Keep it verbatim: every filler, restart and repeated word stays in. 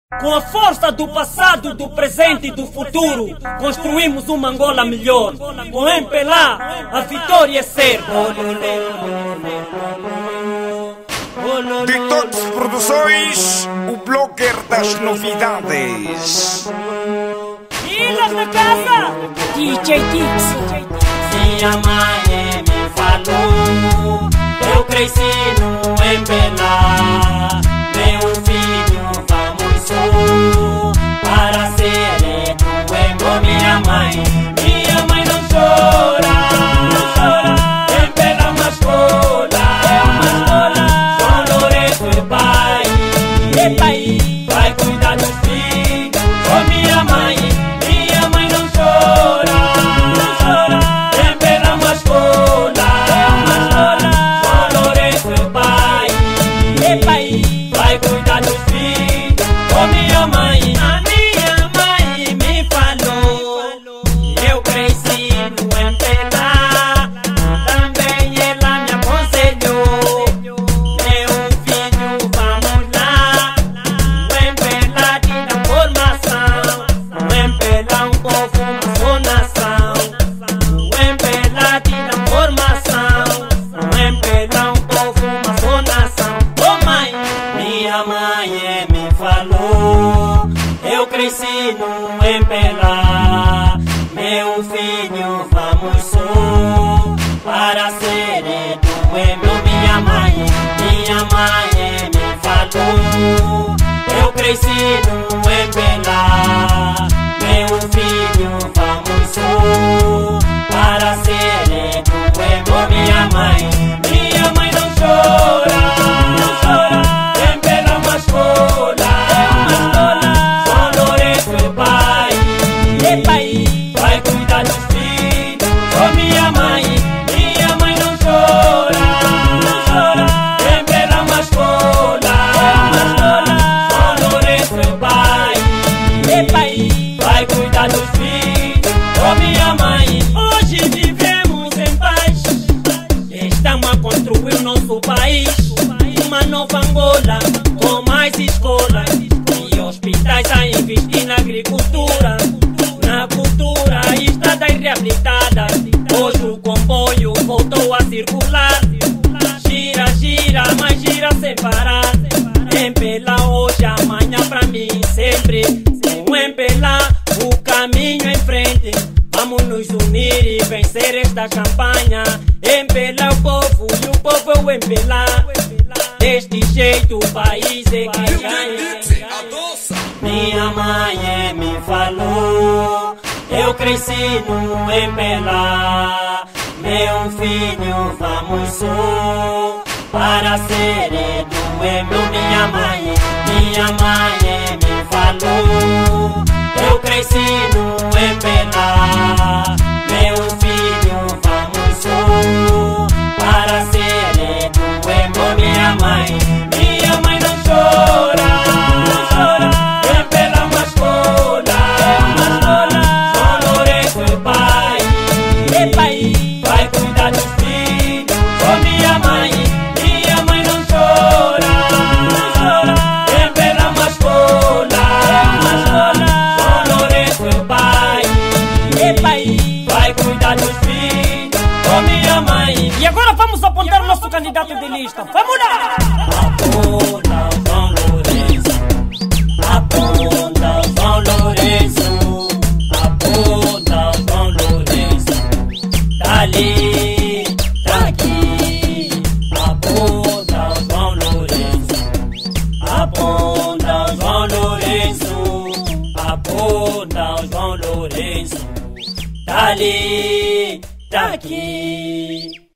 Com a força do passado, do presente e do futuro, construímos uma Angola melhor. Com M P L A, a vitória é certa. Detox Produções, o blogger das novidades. Ilhas na casa, D J Dix. Minha mãe me falou, eu cresci no M P L A. Meu filho, vamos só para ser tu emo. Minha mãe, minha mãe não chora, não chora. M P L A é uma escola, é uma escola. João Lourenço é pai, é pai, vai cuidar dos filhos. Oh, minha mãe, minha mãe não chora, não chora. M P L A é uma escola, é uma escola. João Lourenço é pai, é pai, vai cuidar dos filhos. Oh, minha mãe, a minha mãe me falou, eu cresci no M P L A. Também ela me aconselhou, meu filho, vamos lá. O M P L A te dá formação, o M P L A é um povo, uma só nação. O M P L A te dá formação, o M P L A é um povo, uma só nação. Oh, mãe, minha mãe me falou, eu cresci no M P L A. Meu filho, vamos só para ser do emo. Minha mãe, minha mãe me falou, eu cresci no M P L A. Meu filho, vamos só para ser do emo. Minha mãe, minha mãe não chora, não chora. M P L A é uma escola, é uma escola. João Lourenço é pai, é pai, vai cuidar dos filhos. Oh, minha mãe, minha mãe não chora, não chora. M P L A é uma escola, é uma escola. João Lourenço é pai, é pai, vai cuidar dos filhos. Oh, minha mãe, hoje vivemos em paz. Estamos a construir o nosso país, uma nova Angola com mais escolas e hospitais a investir na agricultura, na cultura, estradas reabilitadas. Hoje o comboio voltou a circular, gira, gira, mas gira sem parar. M P L A hoje, amanhã, pra mim sempre. Com M P L A o caminho em frente. Vamos nos unir e vencer esta campanha. M P L A é o povo e o povo é o M P L A. Deste jeito o país é que ganha. Minha mãe me falou, eu cresci no M P L A. Meu filho, vamos só para ser do emo. Minha mãe, minha mãe me falou, eu cresci no M P L A. Meu filho, vamos só para ser do emo. Minha mãe, minha mãe não chora, não chora. M P L A é uma escola, é uma escola. João Lourenço é pai, é pai, vai cuidar dos filhos. Oh, minha mãe, minha mãe não chora, não chora. M P L A é uma escola, é uma escola. João Lourenço é pai, é pai, vai cuidar dos filhos. Oh, minha mãe. E agora vamos apontar o nosso candidato de lista. Vamos lá! Aponta o João Lourenço, aponta o João Lourenço, aponta o João Lourenço. Tá ali, tá aqui, aponta o João Lourenço, aponta o João Lourenço, aponta o João Lourenço. Tá ali, tá aqui.